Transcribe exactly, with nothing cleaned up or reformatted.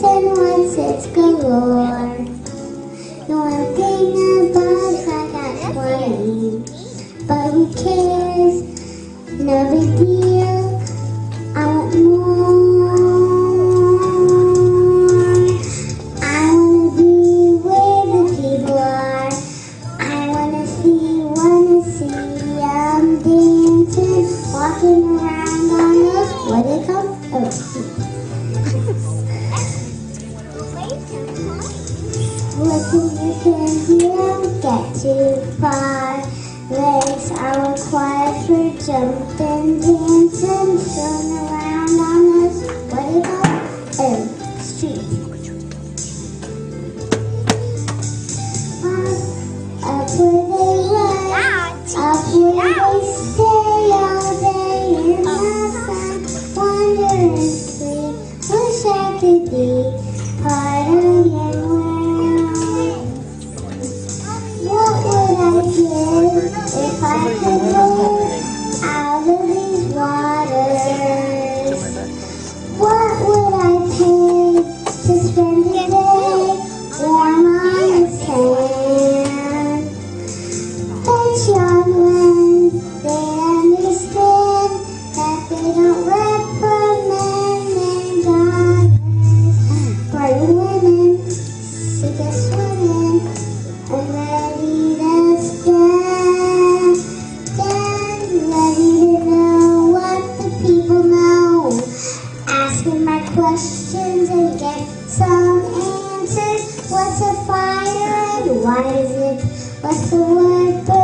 and what's its galore. No one thing about I got twenty, but who cares? No big deal. I want more. I wanna be where the people are. I wanna see, wanna see them dancing, walking around on those, what do they call? Oh. Listen, you can hear, get too far. Legs are required for jumping, dancing, strolling around on this, what do you call it? Oh, street. Up where they run, up where they stay all day in the sun, wandering free. Wish I could be part of your world. What would I give if I could live out of these waters? What would I pay to spend a day warm on the sand? But young ones, they understand that they don't reprimand their daughters. Bright women, sick of swimming, and ready to stand, stand ready to know what the people know. Asking my questions and get some answers. What's a fire and why is it? What's the word?